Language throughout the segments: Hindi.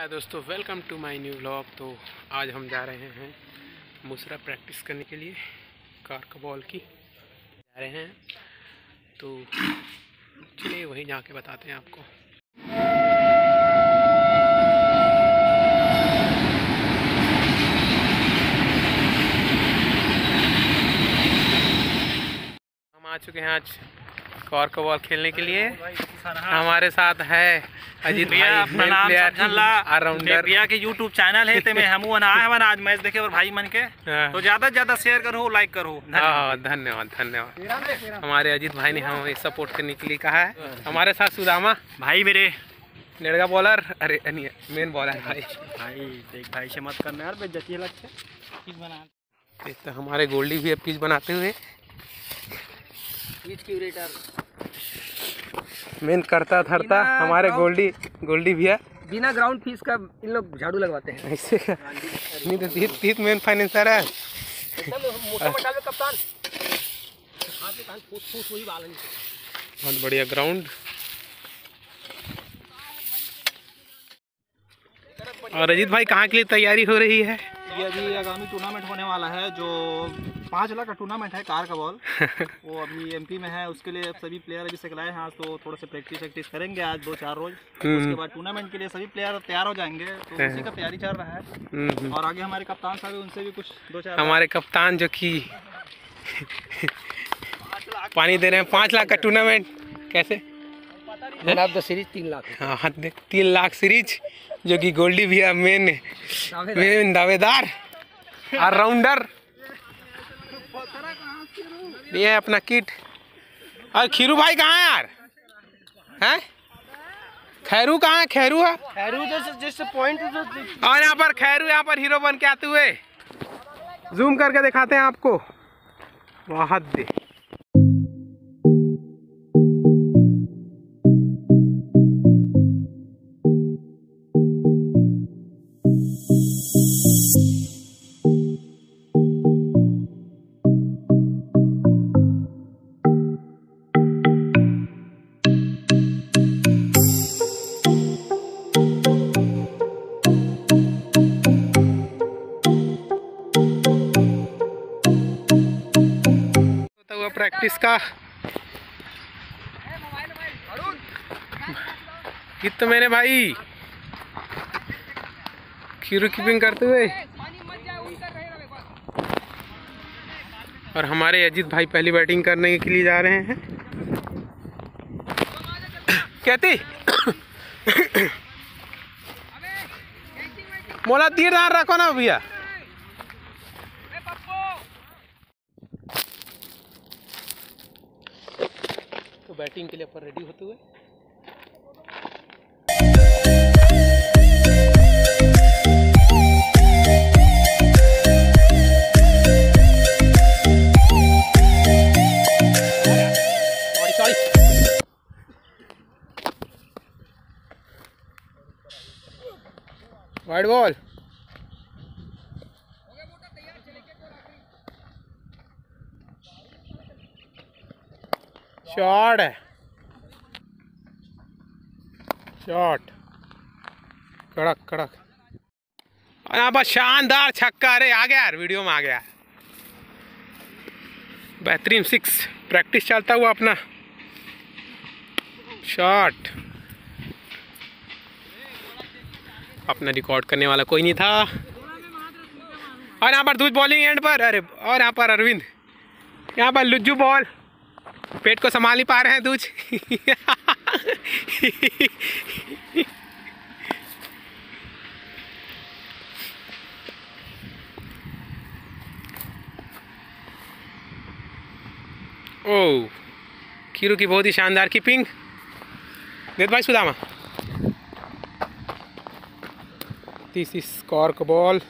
हाय दोस्तों, welcome to my new vlog. तो आज हम जा रहे हैं मुसरा प्रैक्टिस करने के लिए, कार का बॉल की जा रहे हैं। तो चलिए वहीं जाके बताते हैं आपको। हम आ चुके हैं आज कार का बॉल खेलने के लिए। हमारे साथ है अजीत भैया, भैया के YouTube चैनल है ते में हमू आए हवन आज मैच देखे और भाई मन के तो ज्यादा से ज्यादा शेयर करो, लाइक करो। धन्यवाद। हमारे अजीत भाई ने हमें सपोर्ट करने के लिए कहा है। हमारे साथ सुदामा भाई मेरे लड़का बॉलर, अरे मेन बॉलर भाई देख भाई से मत करना यार, बेइज्जती लगता है। पिच बना तो हमारे गोल्डी भी अब पिच बनाते हुए पिच क्यूरेटर मेन करता धरता हमारे गोल्डी भैया बिना ग्राउंड फीस का इन लोग झाड़ू लगवाते हैं ऐसे नहीं तो तीत मेन फाइनेंसर है। कप्तान बहुत बढ़िया ग्राउंड। और अजीत भाई कहाँ के लिए तैयारी हो रही है? ये अभी आगामी टूर्नामेंट होने वाला है जो 5 लाख का टूर्नामेंट है कार का बॉल। वो अभी एमपी में है, उसके लिए सभी प्लेयर अभी सिखलाए हैं। आज तो थोड़ा सा प्रैक्टिस करेंगे आज 2-4 रोज। उसके बाद टूर्नामेंट के लिए सभी प्लेयर तैयार हो जाएंगे, तो उसी का तैयारी चल रहा है। और आगे हमारे कप्तान साहब उनसे भी कुछ 2-4 हमारे कप्तान जो कि पानी दे रहे हैं 5 लाख का टूर्नामेंट कैसे जनाब द सीरीज 3 लाख। हाँ 3 लाख सीरीज, जो कि गोल्डी भैया मेन दावेदार ऑलराउंडर। ये है अपना किट। और खीरू भाई कहाँ है यार? हैं? खैरू कहाँ है? खैरू है, खैरू जैसे पॉइंट। और यहाँ पर खैरू यहाँ पर हीरो बन के आते हुए जूम करके दिखाते हैं आपको। बहुत दे प्रैक्टिस का हित तो मेरे भाई खीरू कीपिंग करते हुए। और हमारे अजीत भाई पहली बैटिंग करने के लिए जा रहे हैं। कहती मोला तीर दार रखो ना भैया। तो बैटिंग के लिए अपन रेडी होते हुए वाइड बॉल। शॉट है, शॉट कड़क। और यहाँ पर शानदार छक्का। अरे आ गया यार, वीडियो में आ गया। बेहतरीन 6 प्रैक्टिस चलता हुआ अपना शॉट। अपना रिकॉर्ड करने वाला कोई नहीं था। और यहाँ पर दूज बॉलिंग एंड पर। अरे और यहाँ पर अरविंद, यहाँ पर लुज्जू बॉल, पेट को संभाल नहीं पा रहे हैं दूज। ओ खीरू की बहुत ही शानदार कीपिंग। देख भाई सुदामा, दिस इज स्कोर को बॉल।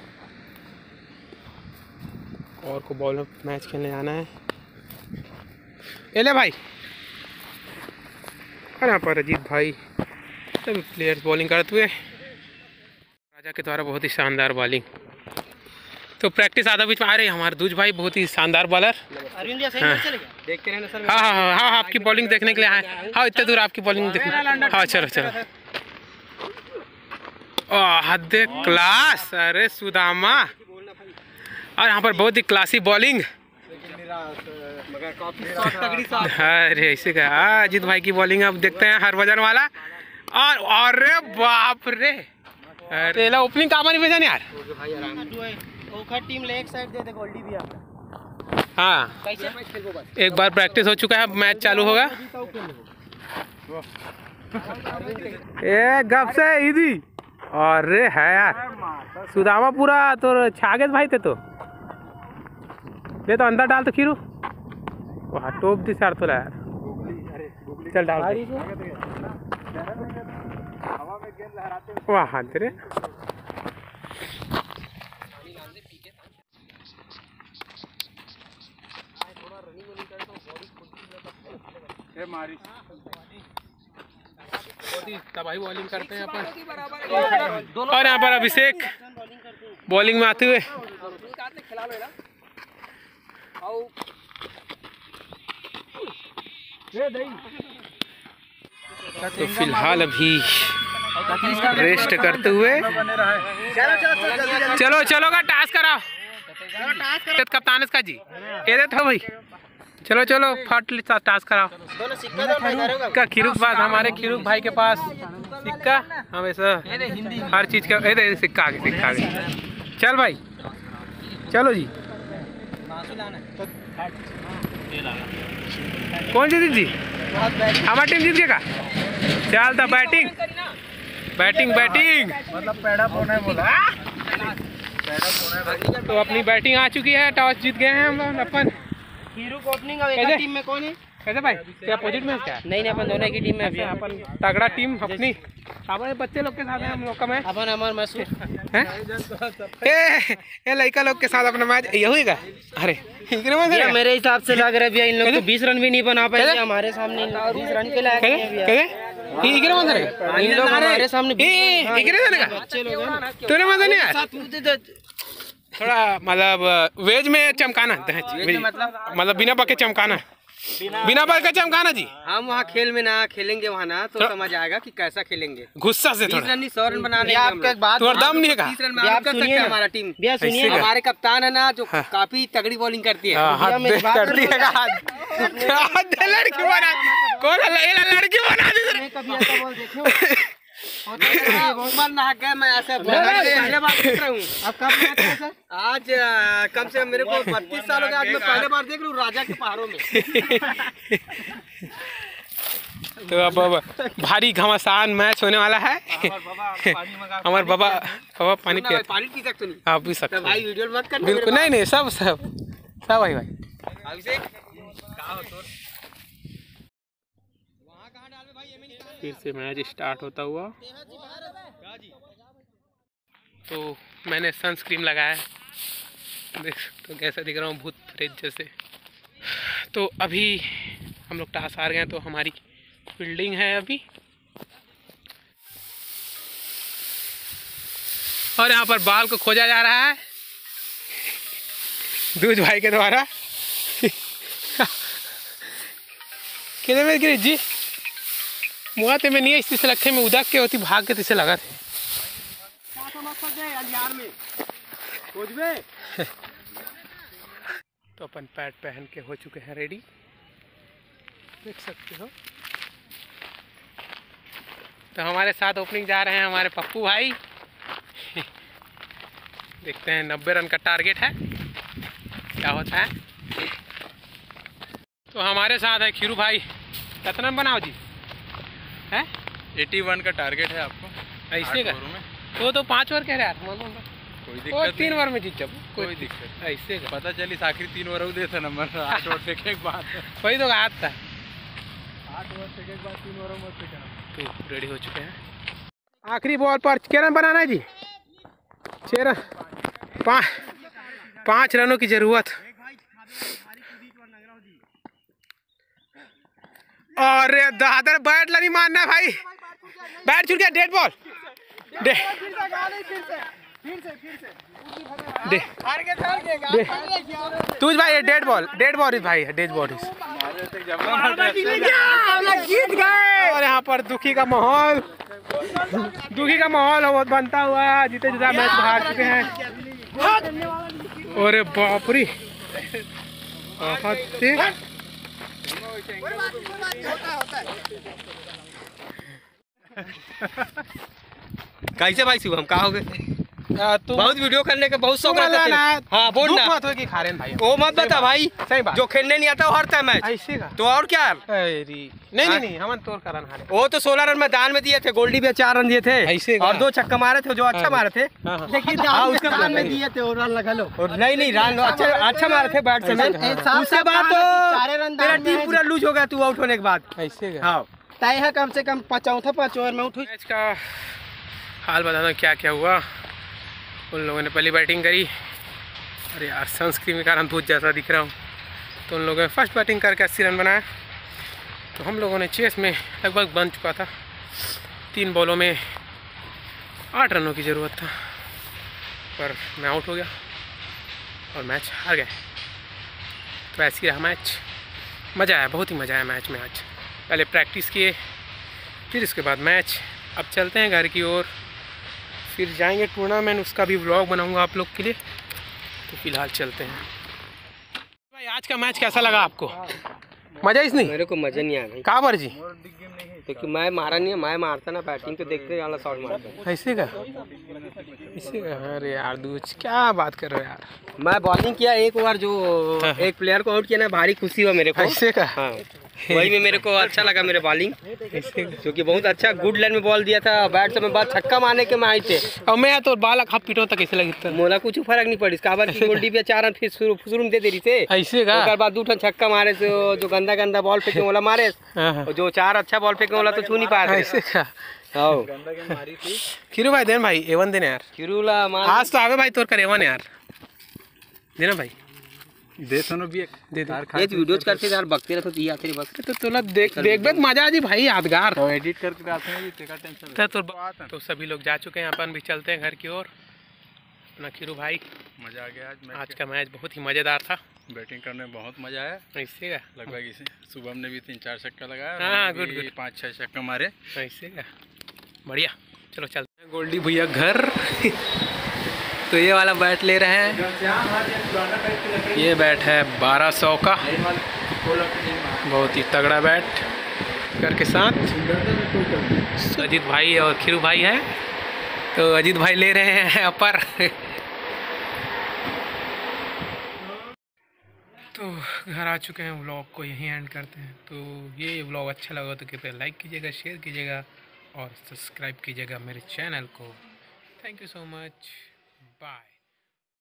और को बॉल मैच खेलने जाना है। ये ले भाई। और यहाँ पर अजीत भाई सभी प्लेयर्स बॉलिंग करते हुए। राजा के द्वारा बहुत ही शानदार बॉलिंग। तो प्रैक्टिस आधा बीच में आ रही है। हमारे दूज भाई बहुत ही शानदार बॉलर। देखते रहना सर। हाँ आपकी बॉलिंग देखने के लिए आए। हाँ इतने दूर आपकी बॉलिंग देखने। हाँ चलो हद क्लास, अरे सुदामा। और यहाँ पर बहुत ही क्लासी बॉलिंग। अरे ऐसे का अजीत भाई की बॉलिंग अब देखते हैं, हर वजन वाला। और अरे बाप रे, अरे ओपनिंग कहाँ नहीं भेजा यार। टीम ले एक साइड दे दे गोल्डी भी आप। हाँ, एक बार प्रैक्टिस हो चुका है, मैच चालू होगा। ए गप से इधी, अरे है यार सुदामा पूरा तो छागेत भाई थे। तो ये तो अंदर डाल तो खीरू, वहाँ टोप दी सार तो यार, चल डाल वहाँ तेरे। तबाही बॉलिंग करते हैं अपन। और यहाँ पर अभिषेक बॉलिंग में आते हुए। तो फिलहाल अभी रेस्ट करते हुए, चलो चलो का टास्क कराओ कप्तान इसका जी, ये था भाई। चलो चलो फट टास्क कराओ। का खीरूक पास, हमारे खीरूक भाई के पास सिक्का, हाँ वैसा हर चीज का सिक्का आगे, सिक्का आगे। चल भाई चलो जी। कौन जीत जी? हमारी टीम जीत गया। चल था बैटिंग बैटिंग बैटिंग, मतलब पैड़ा पोने बोला। तो अपनी बैटिंग आ चुकी है, टॉस जीत गए हैं हम लोग। अपन ओपनिंग टीम में कौन है? कैसे भाई, क्या अपोजिट में क्या? नहीं अपन दोनों की टीम में अभी अपन तगड़ा टीम अपनी, हमारे बच्चे लोग के साथ है हम लोग का मैच। अपन हमारे मसूर ये लड़का लोग के साथ अपना मैच ये होगा। अरे मेरे हिसाब से लग रहा है भैया इन लोग तो 20 रन भी नहीं बना पाएंगे हमारे सामने। 20 रन के लायक इन लोग हमारे सामने तूने मजा नहीं आया थोड़ा, मतलब वेज में चमकाना, मतलब बिना पके चमकाना, बिना पके चमकाना जी। हम वहाँ खेल में ना खेलेंगे, वहाँ ना तो समझ आएगा कि कैसा खेलेंगे। गुस्सा से 20 रन 100 रन बनाने दम नहीं है। 30 रन बना सकते हैं हमारा टीम। सुनिए, हमारे कप्तान है ना जो काफी तगड़ी बॉलिंग करती है, लड़की बना, कौन लड़की बना दी। कभी ऐसा बॉल देखे बहुत बार नहा गया मैं, ऐसे पहले बार देख रहा हूँ। अब कब आज कम से कम मेरे को 32 साल हो गए, आज मैं पहले बार देख रहा हूँ राजा के पहाड़ों में। तो अब भारी घमासान मैच होने वाला है। हमारे बाबा पानी पी सकते नहीं, आप पी सकते भाई। वीडियो मत करना बिल्कुल, नहीं सब भाई फिर से मैच स्टार्ट होता हुआ। तो मैंने सनस्क्रीन लगाया, देख तो कैसा दिख रहा हूँ, भूत प्रेत जैसे। तो अभी हम लोग टॉस हार गए, तो हमारी फील्डिंग है अभी। और यहाँ पर बॉल को खोजा जा रहा है दूज भाई के द्वारा। कितने में गिरी जी मुआते में नहीं, इसी से लखे में उदाक के होती, भाग के तिसे लगा थे। तो अपन पैड पहन के हो चुके हैं रेडी, देख सकते हो। तो हमारे साथ ओपनिंग जा रहे हैं हमारे पप्पू भाई। देखते हैं 90 रन का टारगेट है, क्या होता है। तो हमारे साथ है खीरू भाई। कितना रन बनाओ जी? है 81 का टारगेट है आपको ऐसे का? तो 5 ओवर कह रहे हैं, कोई दिक्कत 3 ओवर में जीत जाओ, कोई दिक्कत ऐसे का। पता चली आखिरी 3 ओवर दे था नंबर 8 ओवर से के बाद वही तो कहा था, 8 ओवर से के बाद 3 ओवर में से तो रेडी हो चुके हैं। आखिरी बॉल पर क्या रन बनाना है जी? 6 रन, 5 रनों की जरूरत। और दादर बैट नहीं मारना भाई, बैट छूट गया, डेड बॉल। तू भाई डेड बॉल भाई, डेड बॉल जीत गए। और यहाँ पर दुखी का माहौल। दुखी का माहौल बहुत बनता हुआ, जीते जुदा मैच हार चुके हैं। अरे बाप रे, कैसे भाई शुभम कहा हो गए? तू बहुत वीडियो करने का बहुत शौक रहता है। हाँ बोल ना, मत हो कि खा रहे हैं भाई। वो मत बता भाई, सही बात। जो खेलने नहीं आता वो हारता है मैच। ऐसे का तो और क्या? नहीं हम तोड़ कर रन हारे। वो तो 16 रन मैदान में दिए थे, गोल्डी भी 4 रन दिए थे ऐसे का? और 2 छक्का मारे थे जो अच्छा मारे थे। लेकिन उसके बाद में दिए थे और रन लगा लो। और नहीं रन अच्छा मारे थे बैट से। उसके बाद तो तेरा टीम पूरा लूज हो गया तू आउट होने के बाद। ऐसे का? हाँ तय है कम से कम 5 ओवर में उठो। मैच का हाल बताना क्या क्या हुआ। उन लोगों ने पहली बैटिंग करी। अरे यार सनस्क्रीन के कारण धूप जैसा दिख रहा हूँ। तो उन लोगों ने फर्स्ट बैटिंग करके 80 रन बनाया। तो हम लोगों ने चेस में लगभग बन चुका था। 3 बॉलों में 8 रनों की ज़रूरत था, पर मैं आउट हो गया और मैच हार गए। तो ऐसे ही रहा मैच। मज़ा आया, बहुत ही मज़ा आया मैच में। आज पहले प्रैक्टिस किए, फिर इसके बाद मैच। अब चलते हैं घर की ओर, फिर जाएंगे टूर्नामेंट, उसका भी व्लॉग बनाऊंगा आप लोग के लिए। तो फिलहाल चलते हैं भाई। आज का मैच कैसा लगा आपको? मज़ा इसने? मेरे को मजा नहीं आया कहाँ पर जी? क्योंकि मैं मारा नहीं है, मैं मारता ना बैटिंग तो देखते वाला शॉट मारता। ऐसे का? ऐसे का? अरे यार दूज क्या बात कर रहे हो यार। मैं बॉलिंग किया एक बार, जो एक प्लेयर को आउट किया ना, भारी खुशी हुआ मेरे को। ऐसे का? हाँ वही में मेरे को अच्छा लगा मेरे बॉलिंग, क्योंकि बहुत अच्छा गुड लाइन में बॉल दिया था। बैट से मैं बाद छक्का मारने के मैं आई थे और मैं तो बालक हाफ पीटो तक कैसे लगी था? मोला कुछ फर्क नहीं पड़ी। इसका बाद गोल्डी पे 4 रन फिर शुरू में दे रही थे। ऐसे का? उसके बाद 2 ठन छक्का मारे से जो गंदा बॉल फेंके वाला मारे, और जो 4 अच्छा बॉल फेंके वाला तो छू नहीं पाया। ऐसे का? हाँ खीरू भाई देन भाई एवन देना यार। खिरूला आज तो आवे भाई तोड़ कर एवन यार देना भाई। दे सुनो भी दे दे। ये वीडियोज करते यार, बकते रहते दिया तेरे बस। तो तोला देख बे मजा आ जी भाई, यादगार। तो एडिट करके डालते हैं, तेरा टेंशन। तो सभी लोग जा चुके हैं, अपन भी चलते हैं घर की ओर। अपना खीरू भाई, मजा आ गया आज का मैच बहुत ही मज़ेदार था। बैटिंग करने में बहुत मजा आया। ऐसे का? लगभग इसे शुभम ने भी 3-4 छक्का लगाया। हाँ, गुड 5-6 छक्का मारे। ऐसे का? बढ़िया। चलो चलते हैं गोल्डी भैया घर। तो ये वाला बैट ले रहे हैं। ये बैट है 1200 का, बहुत ही तगड़ा बैट घर के साथ। अजीत भाई और खीरू भाई है, तो अजीत भाई ले रहे हैं अपर। तो घर आ चुके हैं, व्लॉग को यहीं एंड करते हैं। तो ये व्लॉग अच्छा लगा तो कृपया लाइक कीजिएगा, शेयर कीजिएगा और सब्सक्राइब कीजिएगा मेरे चैनल को। Thank you so much, bye.